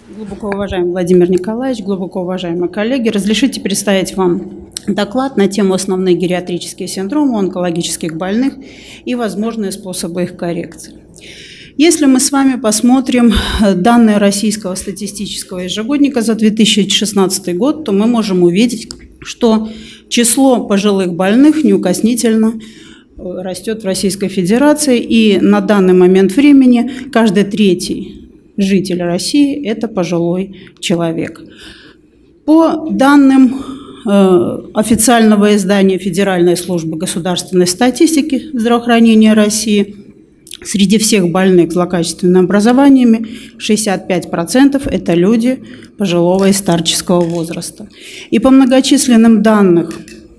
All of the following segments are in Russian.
Глубоко уважаемый Владимир Николаевич, глубоко уважаемые коллеги, разрешите представить вам доклад на тему «Основные гериатрические синдромы у онкологических больных и возможные способы их коррекции». Если мы с вами посмотрим данные Российского статистического ежегодника за 2016 год, то мы можем увидеть, что число пожилых больных неукоснительно растет в Российской Федерации, и на данный момент времени каждый третий житель России – это пожилой человек. По данным официального издания Федеральной службы государственной статистики здравоохранения России, среди всех больных злокачественными образованиями 65% – это люди пожилого и старческого возраста. И по многочисленным данным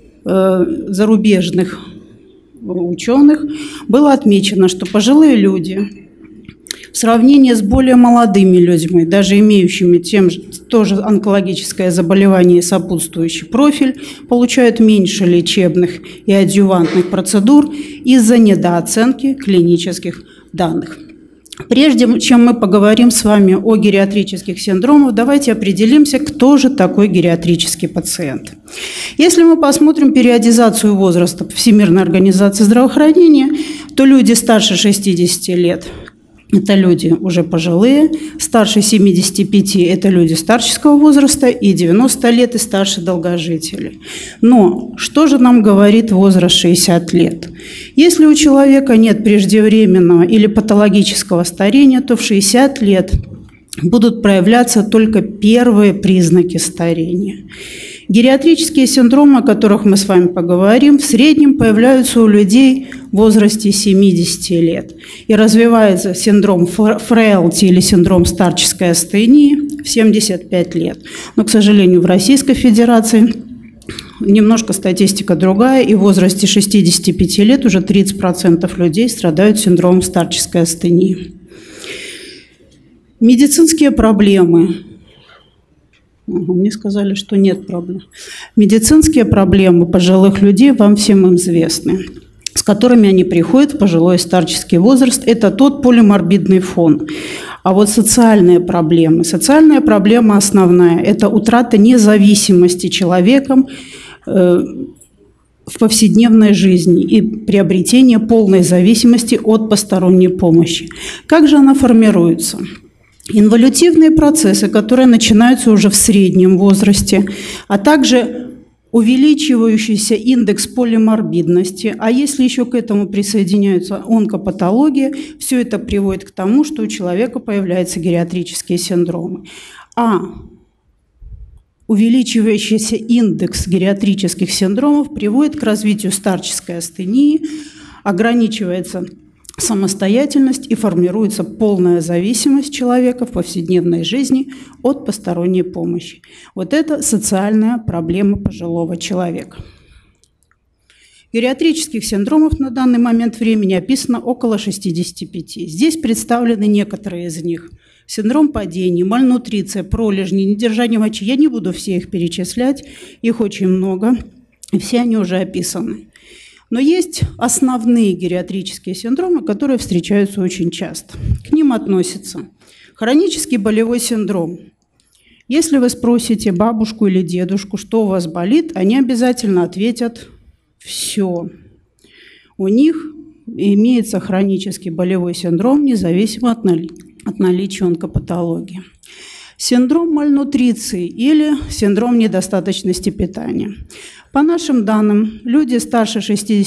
зарубежных ученых было отмечено, что пожилые люди в сравнении с более молодыми людьми, даже имеющими тоже онкологическое заболевание и сопутствующий профиль, получают меньше лечебных и адъювантных процедур из-за недооценки клинических данных. Прежде чем мы поговорим с вами о гериатрических синдромах, давайте определимся, кто же такой гериатрический пациент. Если мы посмотрим периодизацию возраста Всемирной организации здравоохранения, то люди старше 60 лет – это люди уже пожилые, старше 75 – это люди старческого возраста, и 90 лет и старше долгожители. Но что же нам говорит возраст 60 лет? Если у человека нет преждевременного или патологического старения, то в 60 лет будут проявляться только первые признаки старения. Гериатрические синдромы, о которых мы с вами поговорим, в среднем появляются у людей в возрасте 70 лет. И развивается синдром фрейлти или синдром старческой астении в 75 лет. Но, к сожалению, в Российской Федерации немножко статистика другая, и в возрасте 65 лет уже 30% людей страдают синдромом старческой астении. Медицинские проблемы. Мне сказали, что нет проблем. Медицинские проблемы пожилых людей вам всем известны, с которыми они приходят в пожилой и старческий возраст. Это тот полиморбидный фон. А вот социальная проблема основная – это утрата независимости человеком в повседневной жизни и приобретение полной зависимости от посторонней помощи. Как же она формируется? Инволютивные процессы, которые начинаются уже в среднем возрасте, а также увеличивающийся индекс полиморбидности, а если еще к этому присоединяются онкопатология, все это приводит к тому, что у человека появляются гериатрические синдромы. А увеличивающийся индекс гериатрических синдромов приводит к развитию старческой астении, ограничивается самостоятельность и формируется полная зависимость человека в повседневной жизни от посторонней помощи. Вот это социальная проблема пожилого человека. Гериатрических синдромов на данный момент времени описано около 65. Здесь представлены некоторые из них. Синдром падений, мальнутриция, пролежни, недержание мочи. Я не буду все их перечислять, их очень много, и все они уже описаны. Но есть основные гериатрические синдромы, которые встречаются очень часто. К ним относится хронический болевой синдром. Если вы спросите бабушку или дедушку, что у вас болит, они обязательно ответят «все». У них имеется хронический болевой синдром, независимо от наличия онкопатологии. Синдром мальнутриции или синдром недостаточности питания. По нашим данным, люди старше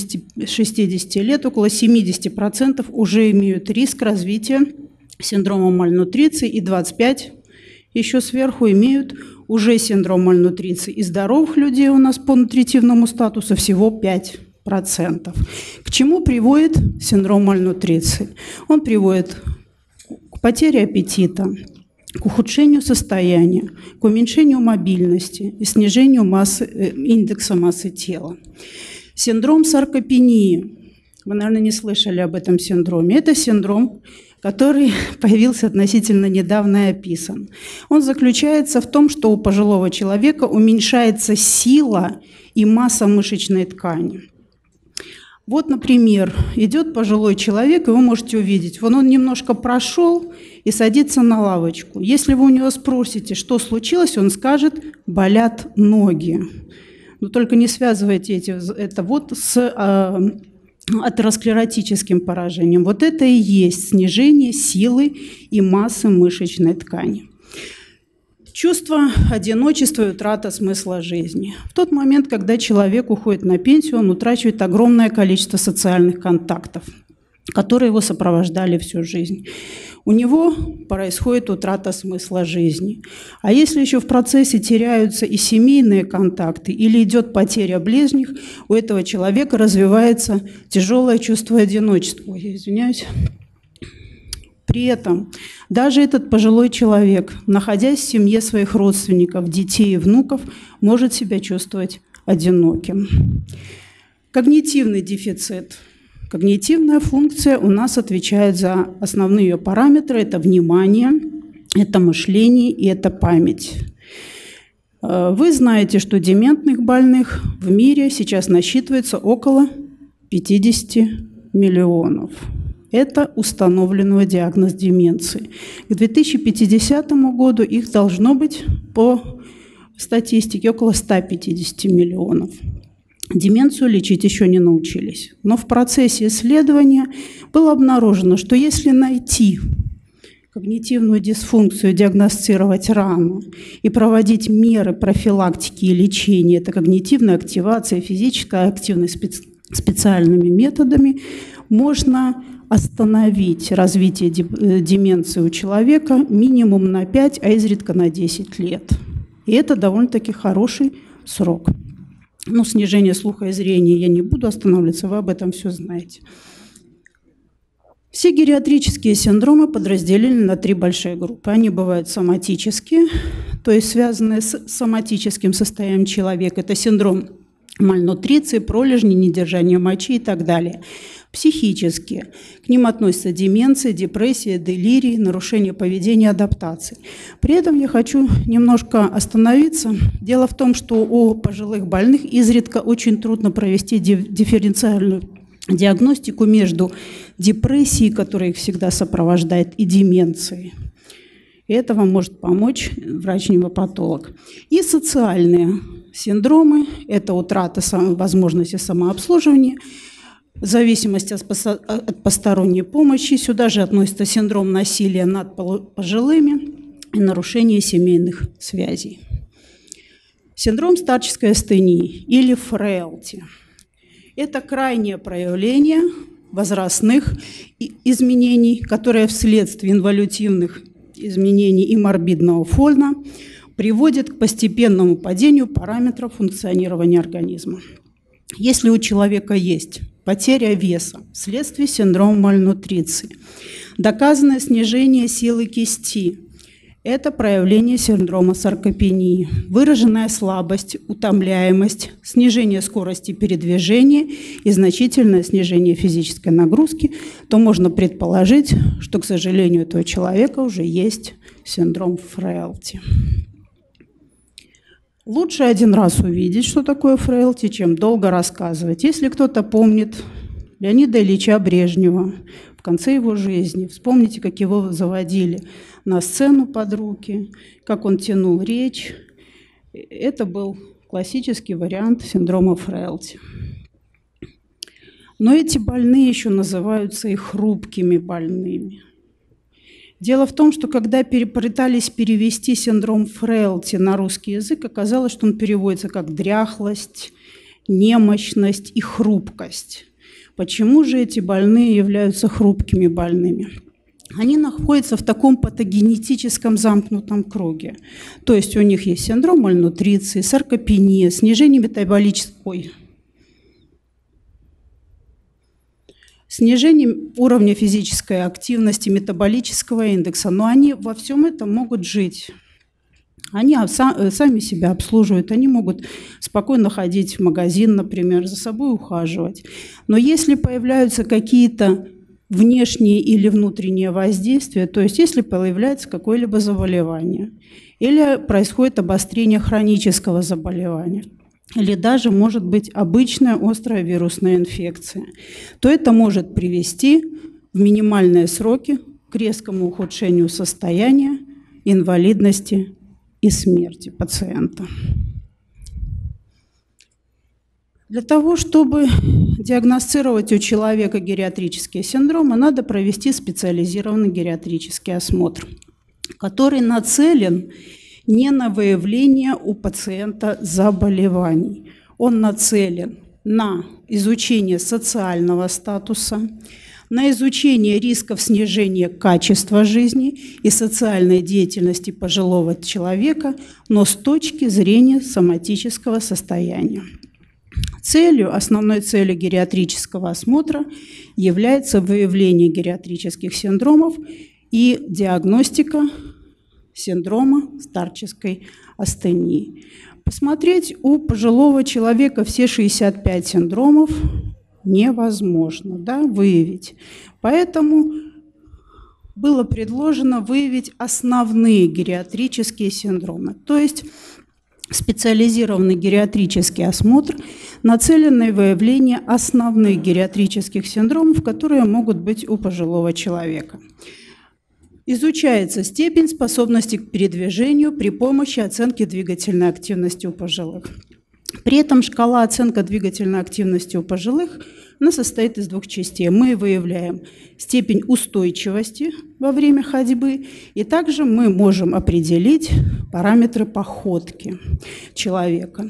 60 лет, около 70% уже имеют риск развития синдрома мальнутриции, и 25% еще сверху имеют уже синдром мальнутриции. И здоровых людей у нас по нутритивному статусу всего 5%. К чему приводит синдром мальнутриции? Он приводит к потере аппетита, к ухудшению состояния, к уменьшению мобильности и снижению индекса массы тела. Синдром саркопении. Вы, наверное, не слышали об этом синдроме. Это синдром, который появился относительно недавно и описан. Он заключается в том, что у пожилого человека уменьшается сила и масса мышечной ткани. Вот, например, идет пожилой человек, и вы можете увидеть, вон он немножко прошел, и садится на лавочку. Если вы у него спросите, что случилось, он скажет: болят ноги. Но только не связывайте это вот с атеросклеротическим поражением. Вот это и есть снижение силы и массы мышечной ткани. Чувство одиночества и утрата смысла жизни. В тот момент, когда человек уходит на пенсию, он утрачивает огромное количество социальных контактов, которые его сопровождали всю жизнь. У него происходит утрата смысла жизни. А если еще в процессе теряются и семейные контакты, или идет потеря ближних, у этого человека развивается тяжелое чувство одиночества. Ой, я извиняюсь. При этом даже этот пожилой человек, находясь в семье своих родственников, детей и внуков, может себя чувствовать одиноким. Когнитивный дефицит. Когнитивная функция у нас отвечает за основные ее параметры. Это внимание, это мышление и это память. Вы знаете, что дементных больных в мире сейчас насчитывается около 50 миллионов. Это установленный диагноз деменции. К 2050 году их должно быть по статистике около 150 миллионов. Деменцию лечить еще не научились. Но в процессе исследования было обнаружено, что если найти когнитивную дисфункцию, диагностировать рано и проводить меры профилактики и лечения, это когнитивная активация, физическая активность специальными методами, можно остановить развитие деменции у человека минимум на 5, а изредка на 10 лет. И это довольно-таки хороший срок. Ну, снижение слуха и зрения я не буду останавливаться, вы об этом все знаете. Все гериатрические синдромы подразделены на 3 большие группы. Они бывают соматические, то есть связанные с соматическим состоянием человека. Это синдром мальнутриции, пролежни, недержания мочи и так далее. Психические. К ним относятся деменция, депрессия, делирий, нарушение поведения, адаптации. При этом я хочу немножко остановиться. Дело в том, что у пожилых больных изредка очень трудно провести дифференциальную диагностику между депрессией, которая их всегда сопровождает, и деменцией. И это вам может помочь врач-невропатолог. И социальные синдромы – это утрата возможности самообслуживания, зависимость от посторонней помощи. Сюда же относится синдром насилия над пожилыми и нарушение семейных связей. Синдром старческой астении или фрейлти – это крайнее проявление возрастных изменений, которые вследствие инволютивных изменений и морбидного фона приводят к постепенному падению параметров функционирования организма. Если у человека есть потеря веса вследствие синдрома мальнутриции, доказанное снижение силы кисти – это проявление синдрома саркопении, выраженная слабость, утомляемость, снижение скорости передвижения и значительное снижение физической нагрузки, то можно предположить, что, к сожалению, у этого человека уже есть синдром фрейлти. Лучше один раз увидеть, что такое фрейлти, чем долго рассказывать. Если кто-то помнит Леонида Ильича Брежнева в конце его жизни, вспомните, как его заводили на сцену под руки, как он тянул речь. Это был классический вариант синдрома фрейлти. Но эти больные еще называются и хрупкими больными. Дело в том, что когда пытались перевести синдром фрейлти на русский язык, оказалось, что он переводится как дряхлость, немощность и хрупкость. Почему же эти больные являются хрупкими больными? Они находятся в таком патогенетическом замкнутом круге. То есть у них есть синдром мальнутриции, саркопения, снижение снижение уровня физической активности, метаболического индекса, но они во всем этом могут жить. Они сами себя обслуживают, они могут спокойно ходить в магазин, например, за собой ухаживать. Но если появляются какие-то внешние или внутренние воздействия, то есть если появляется какое-либо заболевание, или происходит обострение хронического заболевания, или даже может быть обычная острая вирусная инфекция, то это может привести в минимальные сроки к резкому ухудшению состояния, инвалидности и смерти пациента. Для того, чтобы диагностировать у человека гериатрические синдромы, надо провести специализированный гериатрический осмотр, который нацелен не на выявление у пациента заболеваний. Он нацелен на изучение социального статуса, на изучение рисков снижения качества жизни и социальной деятельности пожилого человека, но с точки зрения соматического состояния. Основной целью гериатрического осмотра является выявление гериатрических синдромов и диагностика синдрома старческой астении. Посмотреть у пожилого человека все 65 синдромов невозможно, выявить. Поэтому было предложено выявить основные гериатрические синдромы. То есть специализированный гериатрический осмотр нацелен на выявление основных гериатрических синдромов, которые могут быть у пожилого человека. Изучается степень способности к передвижению при помощи оценки двигательной активности у пожилых. При этом шкала оценки двигательной активности у пожилых состоит из двух частей. Мы выявляем степень устойчивости во время ходьбы, и также мы можем определить параметры походки человека.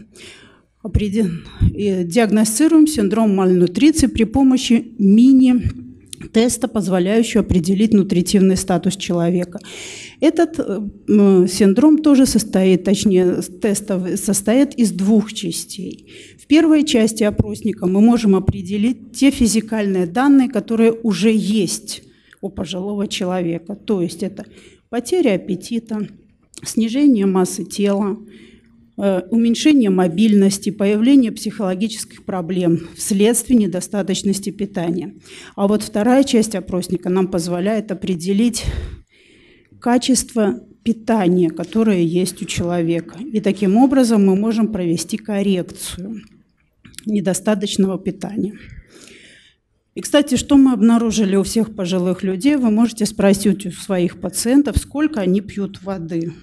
Диагностируем синдром мальнутриции при помощи мини-теста, позволяющего определить нутритивный статус человека. Этот синдром тоже состоит из двух частей. В первой части опросника мы можем определить те физикальные данные, которые уже есть у пожилого человека. То есть это потеря аппетита, снижение массы тела, уменьшение мобильности, появление психологических проблем вследствие недостаточности питания. А вот вторая часть опросника нам позволяет определить качество питания, которое есть у человека. И таким образом мы можем провести коррекцию недостаточного питания. И, кстати, что мы обнаружили у всех пожилых людей? Вы можете спросить у своих пациентов, сколько они пьют воды.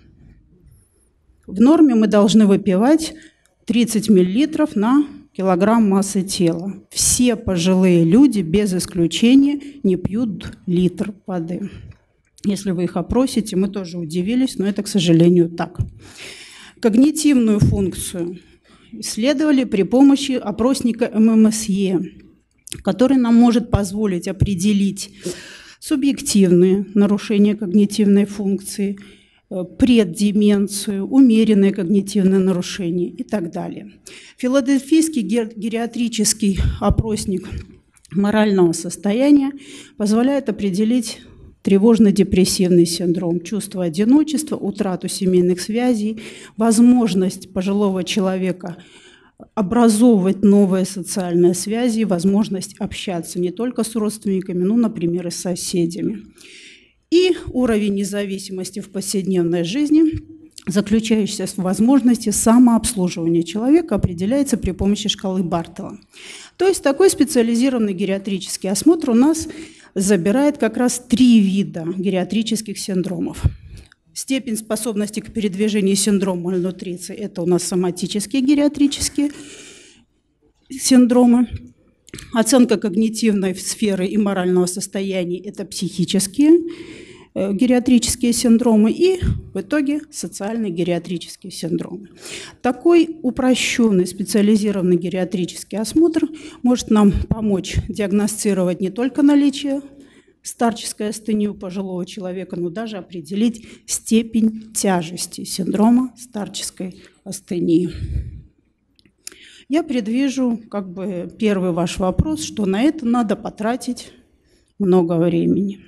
В норме мы должны выпивать 30 мл на килограмм массы тела. Все пожилые люди, без исключения, не пьют литр воды. Если вы их опросите, мы тоже удивились, но это, к сожалению, так. Когнитивную функцию исследовали при помощи опросника ММСЕ, который нам может позволить определить субъективные нарушения когнитивной функции, преддеменцию, умеренное когнитивное нарушение и так далее. Филадельфийский гериатрический опросник морального состояния позволяет определить тревожно-депрессивный синдром, чувство одиночества, утрату семейных связей, возможность пожилого человека образовывать новые социальные связи, возможность общаться не только с родственниками, но, например, и с соседями. И уровень независимости в повседневной жизни, заключающийся в возможности самообслуживания человека, определяется при помощи шкалы Бартела. То есть такой специализированный гериатрический осмотр у нас забирает как раз 3 вида гериатрических синдромов. Степень способности к передвижению, синдром мальнутриции – это у нас соматические гериатрические синдромы. Оценка когнитивной сферы и морального состояния – это психические гериатрические синдромы и в итоге социальные гериатрические синдромы. Такой упрощенный специализированный гериатрический осмотр может нам помочь диагностировать не только наличие старческой астении у пожилого человека, но даже определить степень тяжести синдрома старческой астении. Я предвижу первый ваш вопрос, что на это надо потратить много времени.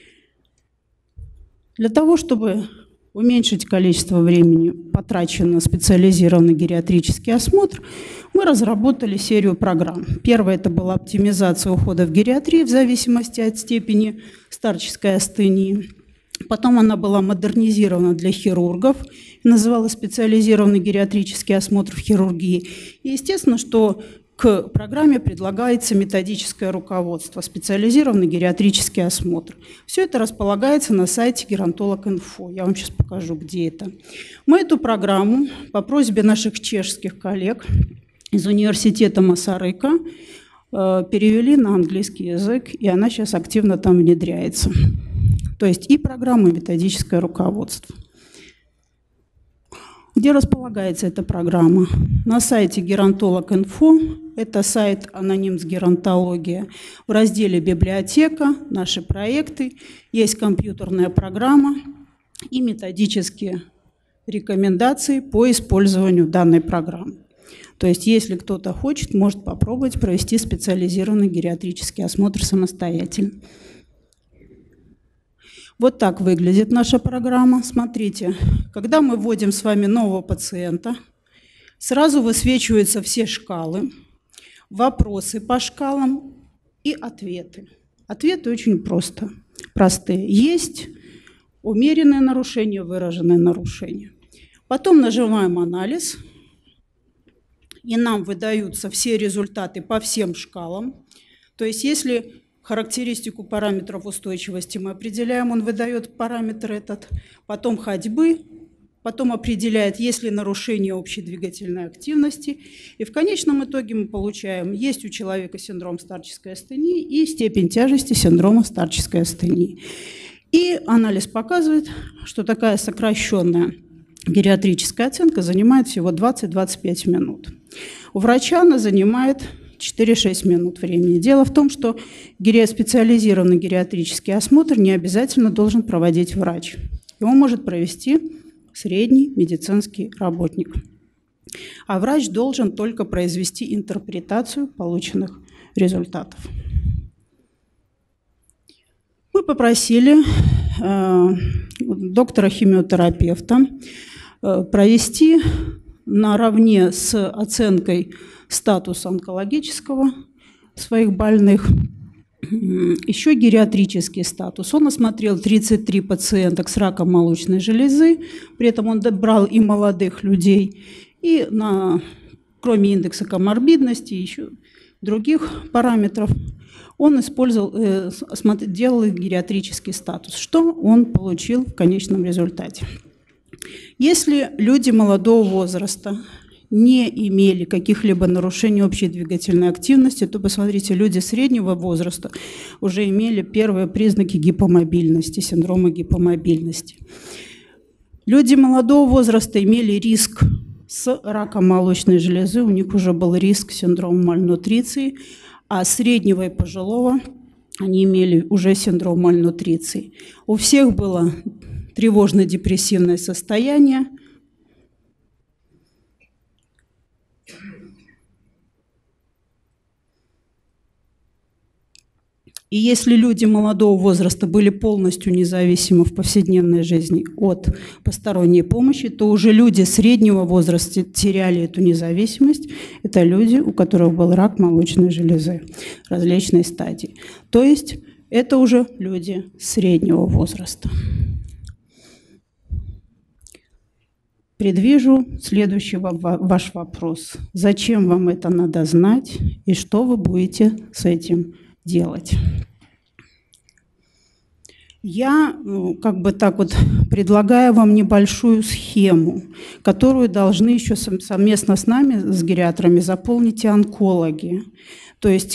Для того, чтобы уменьшить количество времени, потраченное на специализированный гериатрический осмотр, мы разработали серию программ. Первая – это была оптимизация ухода в гериатрии в зависимости от степени старческой астении. Потом она была модернизирована для хирургов, называлась специализированный гериатрический осмотр в хирургии. И естественно, что К программе предлагается методическое руководство, специализированный гериатрический осмотр. Все это располагается на сайте Gerontolog.info. Я вам сейчас покажу, где это. Мы эту программу по просьбе наших чешских коллег из университета Масарыка перевели на английский язык, и она сейчас активно там внедряется. То есть и программа, и методическое руководство. Где располагается эта программа? На сайте Gerontolog.info. Это сайт «Анонимс Геронтология». В разделе «Библиотека», «Наши проекты» есть компьютерная программа и методические рекомендации по использованию данной программы. То есть, если кто-то хочет, может попробовать провести специализированный гериатрический осмотр самостоятельно. Вот так выглядит наша программа. Смотрите, когда мы вводим с вами нового пациента, сразу высвечиваются все шкалы, вопросы по шкалам и ответы. Ответы очень простые. Есть умеренное нарушение, выраженное нарушение. Потом нажимаем «Анализ», и нам выдаются все результаты по всем шкалам. То есть, если характеристику параметров устойчивости мы определяем, он выдает параметр этот, потом ходьбы, потом определяет, есть ли нарушение общей двигательной активности, и в конечном итоге мы получаем, есть у человека синдром старческой астении и степень тяжести синдрома старческой астении. И анализ показывает, что такая сокращенная гериатрическая оценка занимает всего 20-25 минут. У врача она занимает 4-6 минут времени. Дело в том, что специализированный гериатрический осмотр не обязательно должен проводить врач. Его может провести средний медицинский работник. А врач должен только произвести интерпретацию полученных результатов. Мы попросили доктора-химиотерапевта провести наравне с оценкой статуса онкологического своих больных еще гериатрический статус. Он осмотрел 33 пациенток с раком молочной железы, при этом он брал и молодых людей, и кроме индекса коморбидности, еще других параметров, он делал гериатрический статус. Что он получил в конечном результате? Если люди молодого возраста не имели каких-либо нарушений общей двигательной активности, то, посмотрите, люди среднего возраста уже имели первые признаки гипомобильности, синдрома гипомобильности. Люди молодого возраста имели риск с раком молочной железы, у них уже был риск синдрома мальнутриции, а среднего и пожилого они имели уже синдром мальнутриции. У всех было тревожно-депрессивное состояние. И если люди молодого возраста были полностью независимы в повседневной жизни от посторонней помощи, то уже люди среднего возраста теряли эту независимость. Это люди, у которых был рак молочной железы различной стадии. То есть это уже люди среднего возраста. Предвижу следующий ваш вопрос. Зачем вам это надо знать и что вы будете с этим делать? Я предлагаю вам небольшую схему, которую должны еще совместно с нами, с гериатрами, заполнить и онкологи. То есть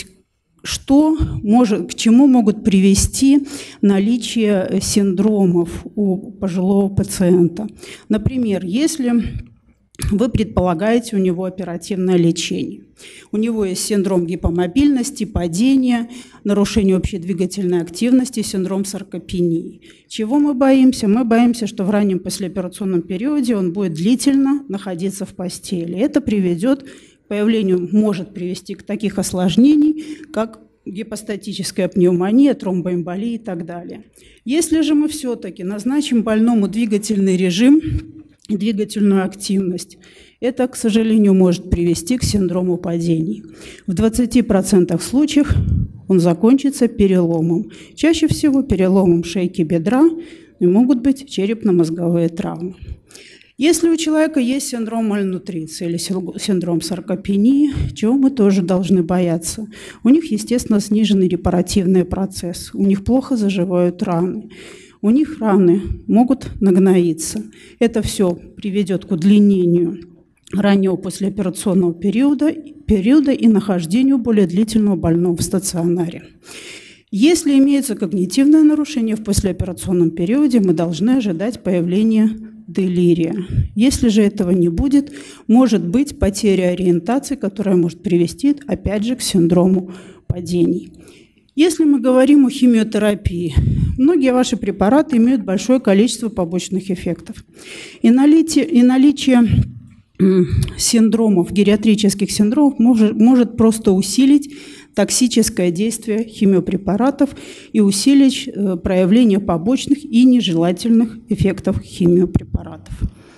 к чему могут привести наличие синдромов у пожилого пациента. Например, если вы предполагаете у него оперативное лечение. У него есть синдром гипомобильности, падения, нарушение общей двигательной активности, синдром саркопении. Чего мы боимся? Мы боимся, что в раннем послеоперационном периоде он будет длительно находиться в постели. Это может привести к таких осложнений, как гипостатическая пневмония, тромбоэмболия и так далее. Если же мы все-таки назначим больному двигательный режим, двигательную активность, это, к сожалению, может привести к синдрому падений. В 20% случаев он закончится переломом. Чаще всего переломом шейки бедра, и могут быть черепно-мозговые травмы. Если у человека есть синдром мальнутриции или синдром саркопении, чего мы тоже должны бояться? У них, естественно, сниженный репаративный процесс, у них плохо заживают раны, у них раны могут нагноиться. Это все приведет к удлинению раннего послеоперационного периода и нахождению более длительного больного в стационаре. Если имеется когнитивное нарушение в послеоперационном периоде, мы должны ожидать появления делирия. Если же этого не будет, может быть потеря ориентации, которая может привести, опять же, к синдрому падений. Если мы говорим о химиотерапии, многие ваши препараты имеют большое количество побочных эффектов. И наличие синдромов, гериатрических синдромов может просто усилить токсическое действие химиопрепаратов и усилить проявление побочных и нежелательных эффектов химиопрепаратов.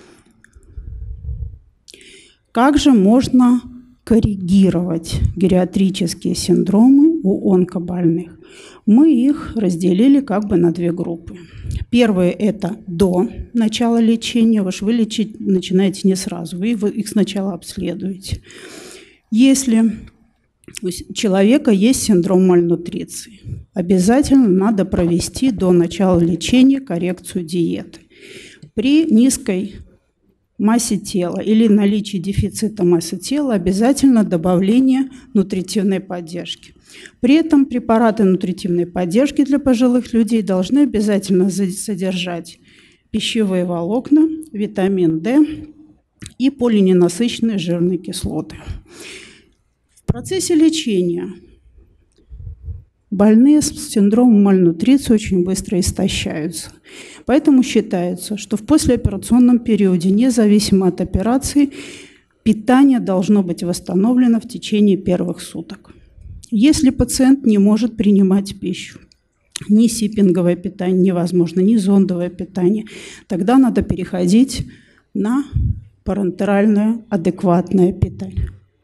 Как же можно коррегировать гериатрические синдромы у онкобольных? Мы их разделили как бы на две группы. Первое – это до начала лечения. Вы лечить начинаете не сразу, вы их сначала обследуете. Если у человека есть синдром мальнутриции, обязательно надо провести до начала лечения коррекцию диеты. При низкой массе тела или наличии дефицита массы тела обязательно добавление нутритивной поддержки. При этом препараты нутритивной поддержки для пожилых людей должны обязательно содержать пищевые волокна, витамин D и полиненасыщенные жирные кислоты. В процессе лечения больные с синдромом мальнутриции очень быстро истощаются. Поэтому считается, что в послеоперационном периоде, независимо от операции, питание должно быть восстановлено в течение первых суток. Если пациент не может принимать пищу, ни сиппинговое питание невозможно, ни зондовое питание, тогда надо переходить на парентеральное адекватное питание.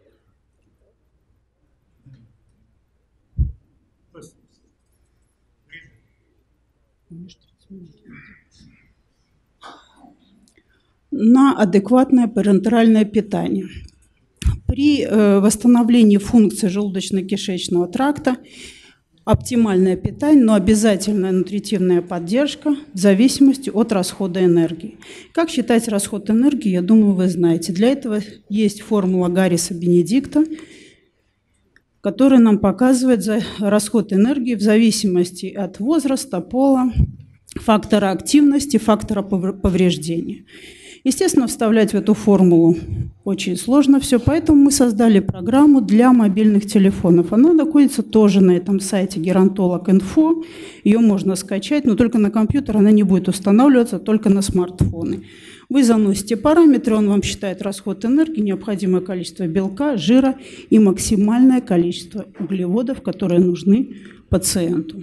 На адекватное парентеральное питание. При восстановлении функции желудочно-кишечного тракта оптимальное питание, но обязательная нутритивная поддержка в зависимости от расхода энергии. Как считать расход энергии, я думаю, вы знаете. Для этого есть формула Гарриса-Бенедикта, которая нам показывает расход энергии в зависимости от возраста, пола, фактора активности, фактора повреждения. Естественно, вставлять в эту формулу очень сложно все, поэтому мы создали программу для мобильных телефонов. Она находится тоже на этом сайте gerontolog.info. Ее можно скачать, но только на компьютер она не будет устанавливаться, только на смартфоны. Вы заносите параметры, он вам считает расход энергии, необходимое количество белка, жира и максимальное количество углеводов, которые нужны пациенту.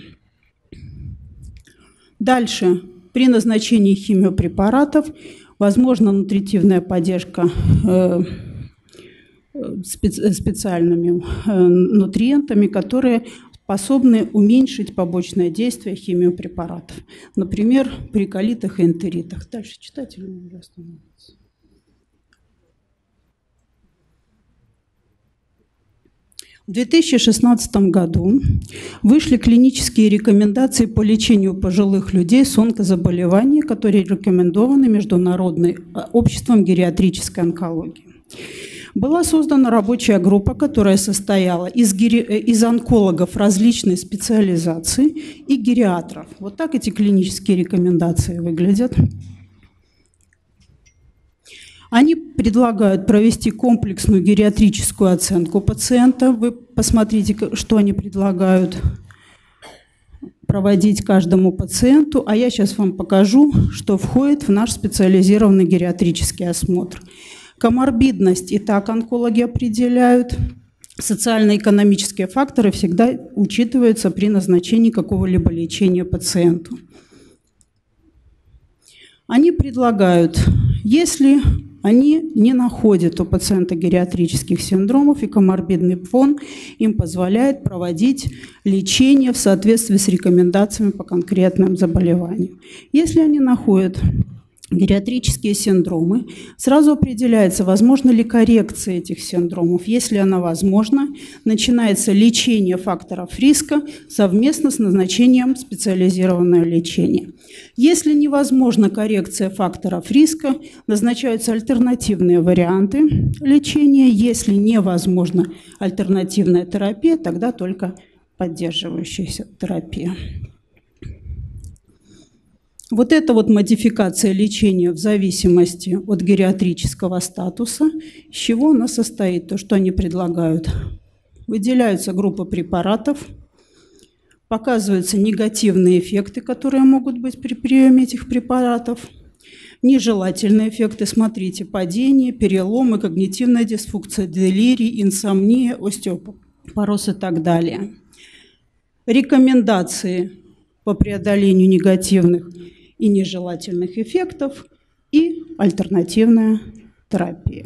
Дальше, при назначении химиопрепаратов возможно нутритивная поддержка специальными нутриентами, которые способны уменьшить побочное действие химиопрепаратов. Например, при колитах и энтеритах. Дальше читать или уже остановиться? В 2016 году вышли клинические рекомендации по лечению пожилых людей с онкозаболеваниями, которые рекомендованы Международным обществом гериатрической онкологии. Была создана рабочая группа, которая состояла из онкологов различной специализации и гериатров. Вот так эти клинические рекомендации выглядят. Они предлагают провести комплексную гериатрическую оценку пациента. Вы посмотрите, что они предлагают проводить каждому пациенту. А я сейчас вам покажу, что входит в наш специализированный гериатрический осмотр. Коморбидность и так онкологи определяют. Социально-экономические факторы всегда учитываются при назначении какого-либо лечения пациенту. Они предлагают, если Они не находят у пациента гериатрических синдромов, и коморбидный фон им позволяет проводить лечение в соответствии с рекомендациями по конкретным заболеваниям. Если они находят гериатрические синдромы, сразу определяется, возможно ли коррекция этих синдромов. Если она возможна, начинается лечение факторов риска совместно с назначением специализированного лечения. Если невозможна коррекция факторов риска, назначаются альтернативные варианты лечения. Если невозможна альтернативная терапия, тогда только поддерживающая терапия. Вот эта вот модификация лечения в зависимости от гериатрического статуса, из чего она состоит, то, что они предлагают. Выделяются группы препаратов, показываются негативные эффекты, которые могут быть при приеме этих препаратов, нежелательные эффекты, смотрите, падение, переломы, когнитивная дисфункция, делирий, инсомния, остеопороз и так далее. Рекомендации по преодолению негативных и нежелательных эффектов и альтернативная терапия.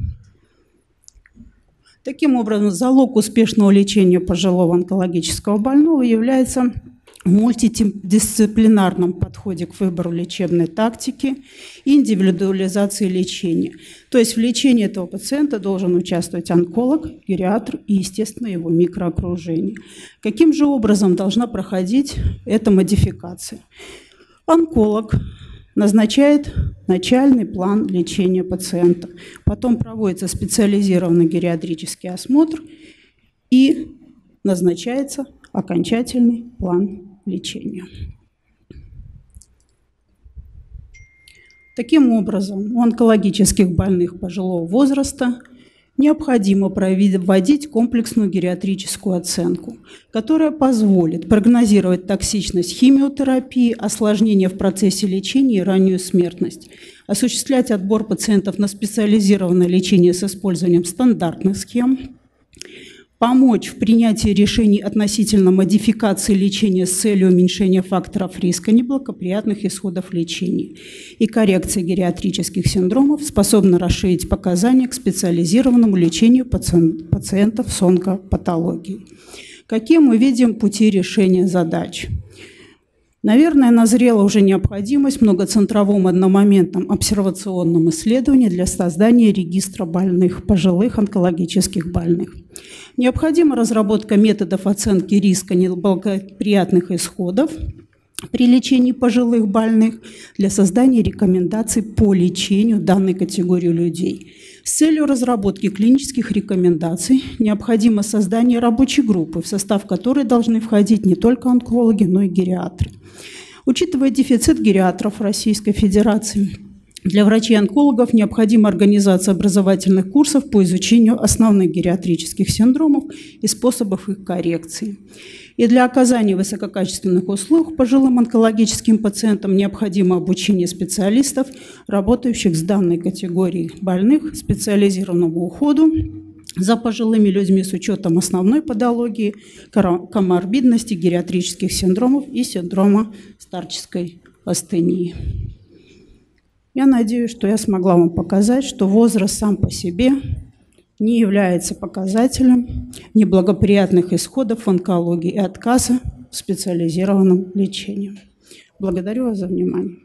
Таким образом, залог успешного лечения пожилого онкологического больного является в мультидисциплинарном подходе к выбору лечебной тактики и индивидуализации лечения. То есть в лечении этого пациента должен участвовать онколог, гериатр и, естественно, его микроокружение. Каким же образом должна проходить эта модификация? Онколог назначает начальный план лечения пациента, потом проводится специализированный гериатрический осмотр и назначается окончательный план лечения. Таким образом, у онкологических больных пожилого возраста необходимо проводить комплексную гериатрическую оценку, которая позволит прогнозировать токсичность химиотерапии, осложнения в процессе лечения и раннюю смертность, осуществлять отбор пациентов на специализированное лечение с использованием стандартных схем, помочь в принятии решений относительно модификации лечения с целью уменьшения факторов риска неблагоприятных исходов лечения и коррекции гериатрических синдромов, способна расширить показания к специализированному лечению пациентов с онкопатологией. Какие мы видим пути решения задач? Наверное, назрела уже необходимость в многоцентровом одномоментном обсервационном исследовании для создания регистра больных, пожилых онкологических больных. Необходима разработка методов оценки риска неблагоприятных исходов при лечении пожилых больных для создания рекомендаций по лечению данной категории людей. С целью разработки клинических рекомендаций необходимо создание рабочей группы, в состав которой должны входить не только онкологи, но и гериатры. Учитывая дефицит гериатров в Российской Федерации, для врачей-онкологов необходима организация образовательных курсов по изучению основных гериатрических синдромов и способов их коррекции. И для оказания высококачественных услуг пожилым онкологическим пациентам необходимо обучение специалистов, работающих с данной категорией больных, специализированному уходу за пожилыми людьми с учетом основной патологии, коморбидности, гериатрических синдромов и синдрома старческой астении. Я надеюсь, что я смогла вам показать, что возраст сам по себе не является показателем неблагоприятных исходов в онкологии и отказа в специализированном лечении. Благодарю вас за внимание.